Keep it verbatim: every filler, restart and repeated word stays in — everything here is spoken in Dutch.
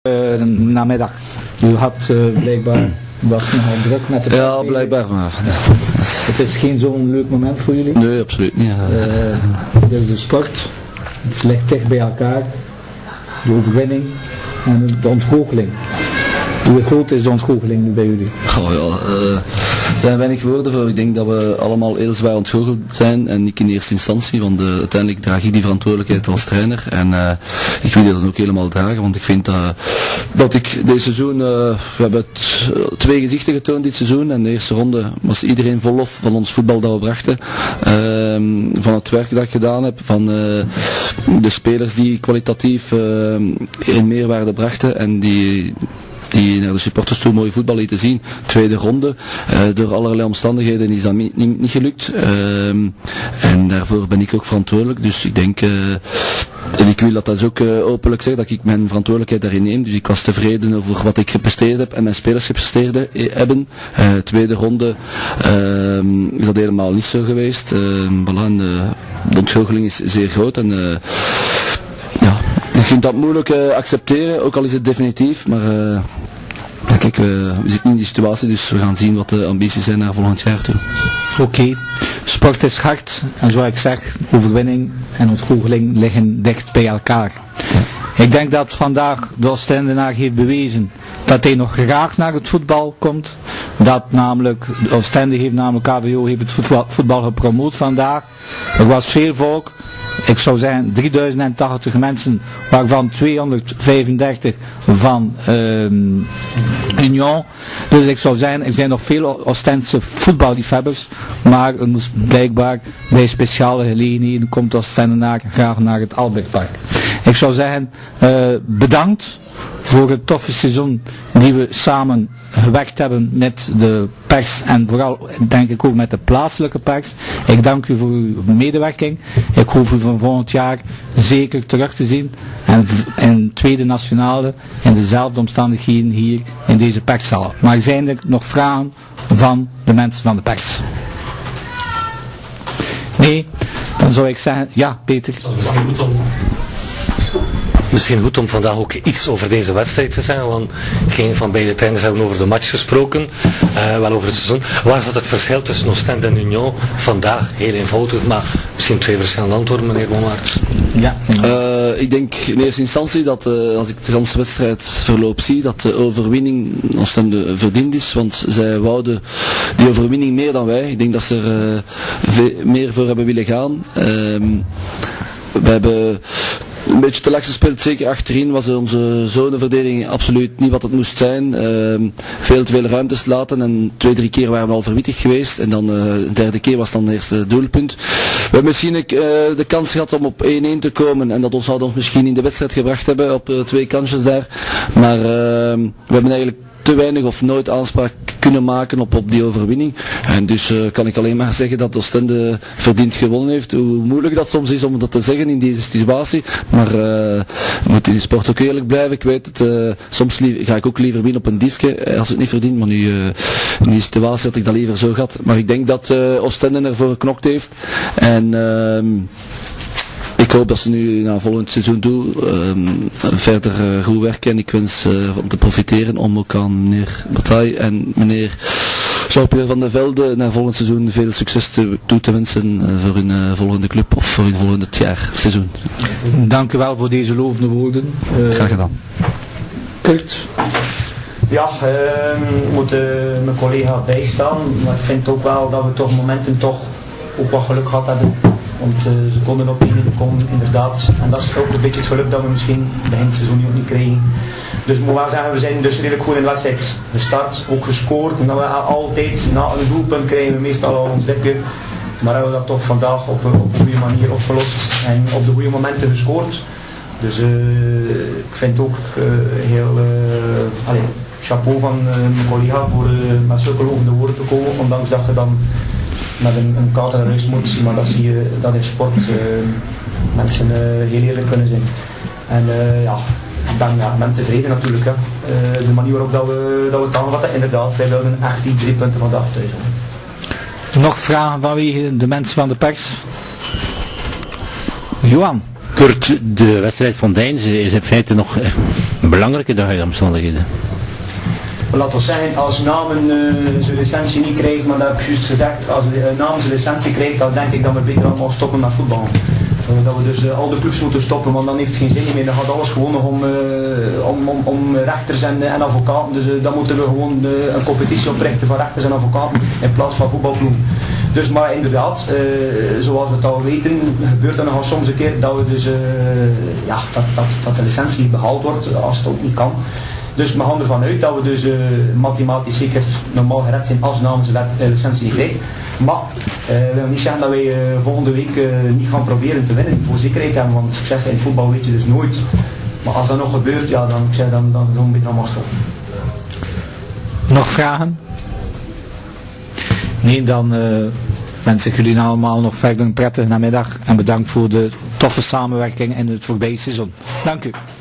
Uh, namiddag. U had uh, blijkbaar was nogal druk met de Ja, blijkbaar maar. Het is geen zo'n leuk moment voor jullie? Nee, absoluut niet. Ja. Uh, het is de sport. Het ligt dicht bij elkaar. De overwinning en de ontgoocheling. Hoe groot is de ontgoocheling nu bij jullie? Oh ja, uh, er zijn weinig woorden voor. Ik denk dat we allemaal heel zwaar ontgoocheld zijn en niet in eerste instantie, want uh, uiteindelijk draag ik die verantwoordelijkheid als trainer en uh, ik wil die dan ook helemaal dragen, want ik vind dat, dat ik dit seizoen, uh, we hebben het, uh, twee gezichten getoond dit seizoen en de eerste ronde was iedereen vol lof van ons voetbal dat we brachten, uh, van het werk dat ik gedaan heb, van uh, de spelers die kwalitatief uh, een meerwaarde brachten en die die naar de supporters toe mooi voetbal lieten zien. Tweede ronde, uh, door allerlei omstandigheden is dat niet, niet, niet gelukt. Uh, en daarvoor ben ik ook verantwoordelijk. Dus ik denk, uh, en ik wil dat dat ook uh, openlijk zeggen, dat ik mijn verantwoordelijkheid daarin neem. Dus ik was tevreden over wat ik gepresteerd heb en mijn spelers gepresteerd hebben. Uh, tweede ronde uh, is dat helemaal niet zo geweest. Uh, voilà, de, de ontgoocheling is zeer groot en uh, ja, ik vind dat moeilijk uh, accepteren, ook al is het definitief, maar uh, kijk, uh, we zitten in die situatie, dus we gaan zien wat de ambities zijn naar volgend jaar toe. Oké, okay. Sport is hard en zoals ik zeg, overwinning en ontgoocheling liggen dicht bij elkaar. Ja. Ik denk dat vandaag de Oostendenaar heeft bewezen dat hij nog graag naar het voetbal komt. Dat namelijk, de Oostende heeft namelijk, K V O heeft het voetbal, voetbal gepromoot vandaag. Er was veel volk. Ik zou zeggen drieduizend tachtig mensen, waarvan tweehonderdvijfendertig van uh, Union. Dus ik zou zeggen, er zijn nog veel Oostense voetballiefhebbers, maar er moest blijkbaar bij speciale gelegenheden komt Oostende naar, graag naar het Albertpark. Ik zou zeggen, uh, bedankt voor het toffe seizoen die we samen gewerkt hebben met de pers en vooral denk ik ook met de plaatselijke pers. Ik dank u voor uw medewerking. Ik hoop u van volgend jaar zeker terug te zien en in tweede nationale in dezelfde omstandigheden hier in deze perszaal. Maar zijn er nog vragen van de mensen van de pers? Nee, dan zou ik zeggen, ja Peter. Misschien goed om vandaag ook iets over deze wedstrijd te zeggen, want geen van beide trainers hebben over de match gesproken, uh, wel over het seizoen. Waar zat het verschil tussen Oostende en Union vandaag? Heel eenvoudig, maar misschien twee verschillende antwoorden, meneer Bommaerts. Ja. Uh, ik denk in eerste instantie dat, uh, als ik de hele wedstrijdverloop zie, dat de overwinning Oostende verdiend is, want zij wouden die overwinning meer dan wij. Ik denk dat ze er uh, veel meer voor hebben willen gaan. Uh, we hebben een beetje te laks gespeeld, zeker achterin was onze zoneverdediging absoluut niet wat het moest zijn. Uh, veel te veel ruimtes laten en twee, drie keer waren we al verwittigd geweest en dan uh, de derde keer was dan het eerste doelpunt. We hebben misschien uh, de kans gehad om op één-één te komen en dat ons zou ons misschien in de wedstrijd gebracht hebben op uh, twee kansjes daar. Maar uh, we hebben eigenlijk te weinig of nooit aanspraak kunnen maken op, op die overwinning. En dus uh, kan ik alleen maar zeggen dat Oostende verdiend gewonnen heeft. Hoe moeilijk dat soms is om dat te zeggen in deze situatie. Maar uh, we moeten in de sport ook eerlijk blijven. Ik weet het, uh, soms lief, ga ik ook liever winnen op een diefje als het niet verdient. Maar nu uh, in die situatie had ik dat liever zo gehad. Maar ik denk dat uh, Oostende ervoor geknokt heeft. En uh, ik hoop dat ze nu naar volgend seizoen toe um, verder uh, goed werken en ik wens uh, om te profiteren om ook aan meneer Bataille en meneer Jean-Pierre van der Velde naar volgend seizoen veel succes te, toe te wensen uh, voor hun uh, volgende club of voor hun volgende jaar, seizoen. Dank u wel voor deze lovende woorden. Uh, Graag gedaan. Kurt? Ja, ik uh, moet uh, mijn collega bijstaan, maar ik vind ook wel dat we toch momenten toch ook wat geluk gehad hebben. Want uh, ze konden op één komen, inderdaad. En dat is ook een beetje het geluk dat we misschien begin het seizoen ook niet kregen. Dus ik moet wel zeggen, we zijn dus redelijk goed in de wedstrijd gestart, ook gescoord. En dat we altijd na een doelpunt krijgen we meestal al ons dipje. Maar hebben we dat toch vandaag op, op een goede manier opgelost en op de goede momenten gescoord. Dus uh, ik vind ook uh, heel uh, allez, chapeau van uh, mijn collega voor uh, met zulke lovende woorden te komen, ondanks dat je dan met een, een kaart en rust moet, maar dat zie je dat in sport uh, mensen uh, heel eerlijk kunnen zijn. En uh, ja, ik ben, ja, ben tevreden natuurlijk. Hè. Uh, de manier waarop dat we, dat we het aanvatten, inderdaad, wij wilden echt die drie punten vandaag thuis hebben. Nog vragen vanwege de mensen van de pers? Johan? Kurt, de wedstrijd van Deinze is in feite nog eh, belangrijker dan de omstandigheden. Laten we zeggen, als Namen uh, zijn licentie niet krijgt, maar dat heb ik juist gezegd, als uh, Namen zijn licentie krijgt, dan denk ik dat we beter allemaal stoppen met voetbal. Uh, dat we dus uh, al de clubs moeten stoppen, want dan heeft het geen zin meer. Dan gaat alles gewoon nog om, uh, om, om, om rechters en, uh, en advocaten. Dus uh, dan moeten we gewoon uh, een competitie oprichten van rechters en advocaten in plaats van voetbalploegen. Dus maar inderdaad, uh, zoals we het al weten, gebeurt er nogal soms een keer dat, we dus, uh, ja, dat, dat, dat de licentie behaald wordt als het ook niet kan. Dus we gaan ervan uit dat we dus uh, mathematisch zeker normaal gered zijn als Namen zijn licentie niet krijgen. Maar uh, we willen niet zeggen dat wij uh, volgende week uh, niet gaan proberen te winnen, voor zekerheid hebben, want ik zeg, in voetbal weet je dus nooit. Maar als dat nog gebeurt, ja, dan, ik zeg, dan, dan, dan moet je allemaal stoppen. Nog vragen? Nee, dan uh, wens ik jullie allemaal nog verder een prettige namiddag en bedankt voor de toffe samenwerking in het voorbije seizoen. Dank u.